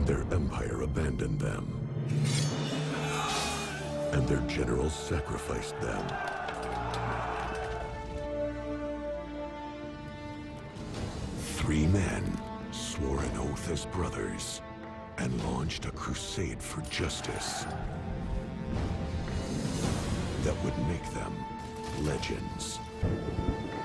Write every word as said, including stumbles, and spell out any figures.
and their empire abandoned them. And their generals sacrificed them. Three men swore an oath as brothers and launched a crusade for justice that would make them legends.